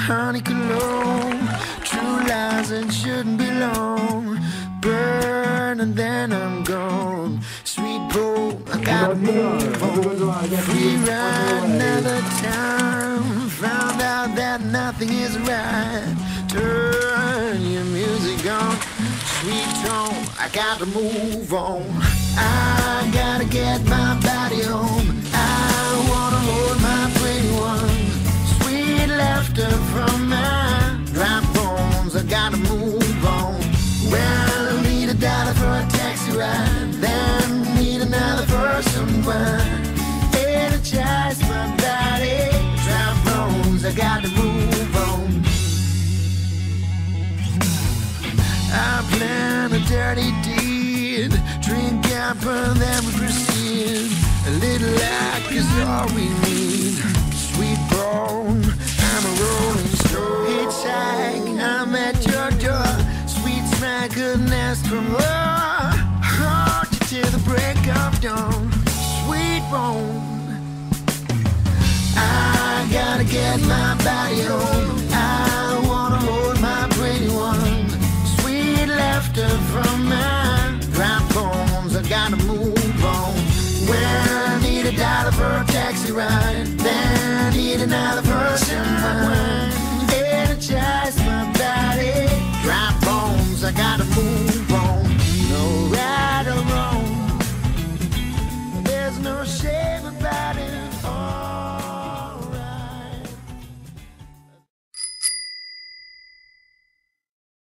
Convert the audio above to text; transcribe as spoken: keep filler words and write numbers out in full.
honey cologne, true lies that shouldn't be long. Burn and then I'm gone. Sweet bowl, I gotta move on. Free ride another time. Found out that nothing is right. Turn your music on. Sweet tone, I gotta move on. I gotta get my body home. I wanna hold my pretty one. Sweet laughter from my dry bones. I gotta move on. Well, I need a dollar for a taxi ride. Then need another for some wine. Energize my body. Dry bones, I gotta move on. I plan a dirty deed. Drink up and then we proceed. A little luck is all we need. Sweet bone, I'm a rolling stone. Hitchhike, I'm at your door. Sweet smile couldn't ask for more. Hold you till the break of dawn. Sweet bone, I gotta get my body home. I wanna hold my pretty one. Sweet laughter from my dry bones. I gotta move on. Well, I need a dollar for a taxi ride. Then I need another person. Energize my body. Dry bones, I gotta move on. No right or wrong. There's no shame.